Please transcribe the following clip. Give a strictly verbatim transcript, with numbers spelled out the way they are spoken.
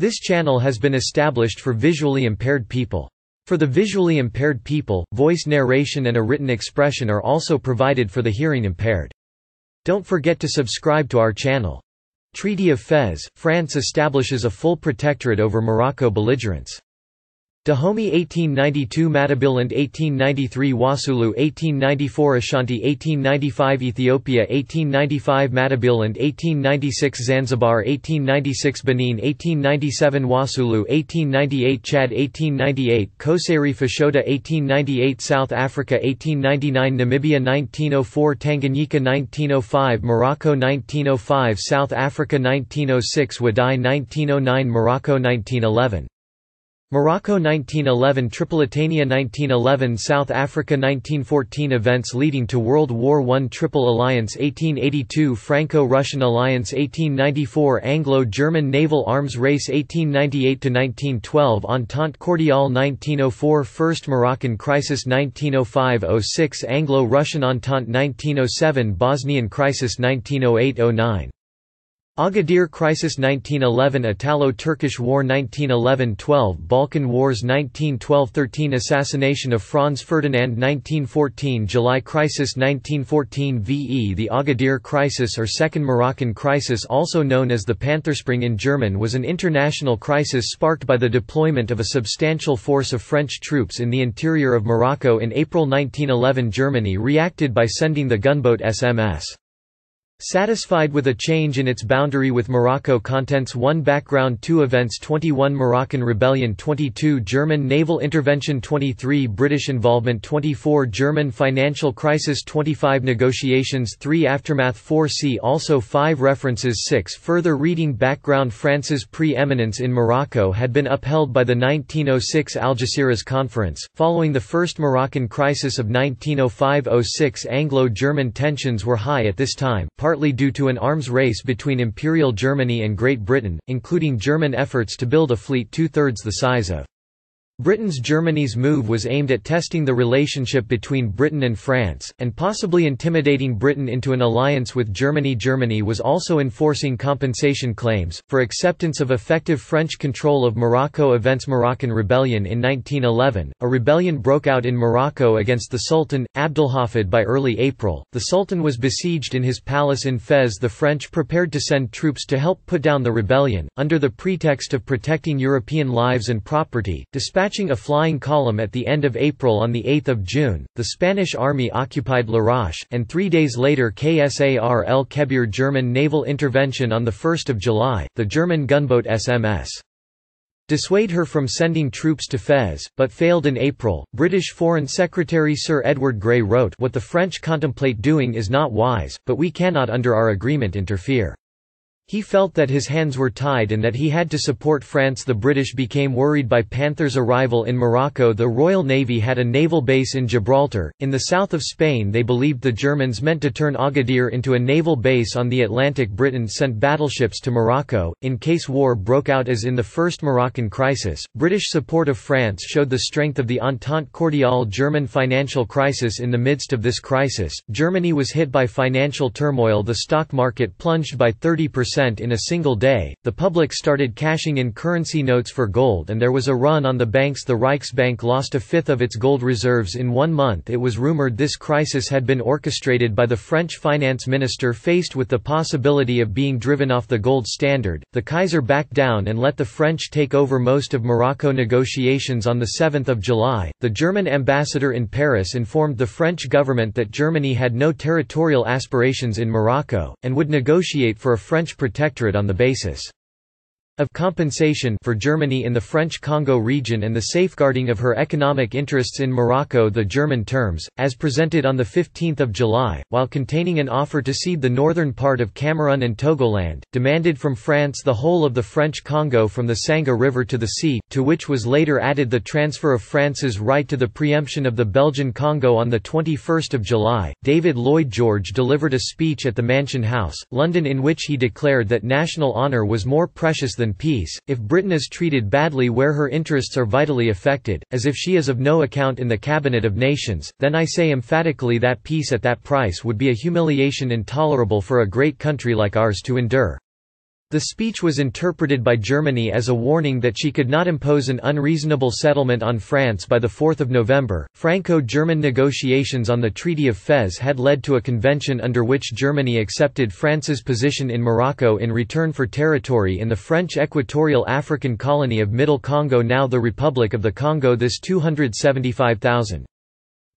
This channel has been established for visually impaired people. For the visually impaired people, voice narration and a written expression are also provided for the hearing impaired. Don't forget to subscribe to our channel. Treaty of Fez, France establishes a full protectorate over Morocco belligerents. Dahomey eighteen ninety-two Matabiland eighteen ninety-three Wassoulou eighteen ninety-four Ashanti eighteen ninety-five Ethiopia eighteen ninety-five Matabiland eighteen ninety-six Zanzibar eighteen ninety-six Benin eighteen ninety-seven Wassoulou eighteen ninety-eight Chad eighteen ninety-eight Kosari Fashoda eighteen ninety-eight South Africa eighteen ninety-nine Namibia nineteen oh four Tanganyika nineteen oh five Morocco nineteen oh five South Africa nineteen oh six Wadai nineteen oh nine Morocco nineteen eleven Morocco nineteen eleven Tripolitania nineteen eleven South Africa nineteen fourteen Events leading to World War One Triple Alliance eighteen eighty-two Franco-Russian Alliance eighteen ninety-four Anglo-German Naval Arms Race eighteen ninety-eight to nineteen twelve Entente Cordiale nineteen oh four First Moroccan Crisis nineteen oh five to oh six Anglo-Russian Entente nineteen oh seven Bosnian Crisis nineteen oh eight to oh nine Agadir Crisis nineteen eleven Italo-Turkish War nineteen eleven to twelve Balkan Wars nineteen twelve to thirteen Assassination of Franz Ferdinand nineteen fourteen July Crisis nineteen fourteen V E The Agadir Crisis or Second Moroccan Crisis, also known as the Pantherspring in German, was an international crisis sparked by the deployment of a substantial force of French troops in the interior of Morocco in April nineteen eleven. Germany reacted by sending the gunboat S M S Satisfied with a change in its boundary with Morocco. Contents one Background two Events twenty-one Moroccan Rebellion twenty-two German Naval Intervention twenty-three British Involvement twenty-four German Financial Crisis twenty-five Negotiations three Aftermath four See also five References six Further reading Background France's pre-eminence in Morocco had been upheld by the nineteen oh six Algeciras Conference. Following the First Moroccan Crisis of nineteen oh five to oh six, Anglo-German tensions were high at this time, partly due to an arms race between Imperial Germany and Great Britain, including German efforts to build a fleet two-thirds the size of Britain's. Germany's move was aimed at testing the relationship between Britain and France, and possibly intimidating Britain into an alliance with Germany. Germany was also enforcing compensation claims, for acceptance of effective French control of Morocco. Events Moroccan Rebellion in nineteen eleven, a rebellion broke out in Morocco against the Sultan, Abdelhafid. By early April, the Sultan was besieged in his palace in Fez. The French prepared to send troops to help put down the rebellion, under the pretext of protecting European lives and property, dispatching a flying column at the end of April. On the eighth of June, the Spanish army occupied Larache, and three days later Ksar El Kebir. German naval intervention on the first of July, the German gunboat S M S dissuade her from sending troops to Fez, but failed in April. British Foreign Secretary Sir Edward Grey wrote, "What the French contemplate doing is not wise, but we cannot under our agreement interfere." He felt that his hands were tied and that he had to support France. The British became worried by Panther's arrival in Morocco. The Royal Navy had a naval base in Gibraltar, in the south of Spain. They believed the Germans meant to turn Agadir into a naval base on the Atlantic. Britain sent battleships to Morocco, in case war broke out as in the First Moroccan Crisis. British support of France showed the strength of the Entente Cordiale. German financial crisis. In the midst of this crisis, Germany was hit by financial turmoil. The stock market plunged by thirty percent in a single day, the public started cashing in currency notes for gold, and there was a run on the banks. The Reichsbank lost a fifth of its gold reserves in one month. It was rumored this crisis had been orchestrated by the French finance minister. Faced with the possibility of being driven off the gold standard, the Kaiser backed down and let the French take over most of Morocco. Negotiations. On the seventh of July, the German ambassador in Paris informed the French government that Germany had no territorial aspirations in Morocco, and would negotiate for a French protectorate on the basis of compensation for Germany in the French Congo region and the safeguarding of her economic interests in Morocco. The German terms, as presented on the fifteenth of July, while containing an offer to cede the northern part of Cameroon and Togoland, demanded from France the whole of the French Congo from the Sangha River to the sea, to which was later added the transfer of France's right to the preemption of the Belgian Congo. On the twenty-first of July, David Lloyd George delivered a speech at the Mansion House, London, in which he declared that national honour was more precious than peace. If Britain is treated badly where her interests are vitally affected, as if she is of no account in the Cabinet of Nations, then I say emphatically that peace at that price would be a humiliation intolerable for a great country like ours to endure. The speech was interpreted by Germany as a warning that she could not impose an unreasonable settlement on France by the fourth of November. Franco-German negotiations on the Treaty of Fez had led to a convention under which Germany accepted France's position in Morocco in return for territory in the French Equatorial African colony of Middle Congo, now the Republic of the Congo. This two hundred seventy-five thousand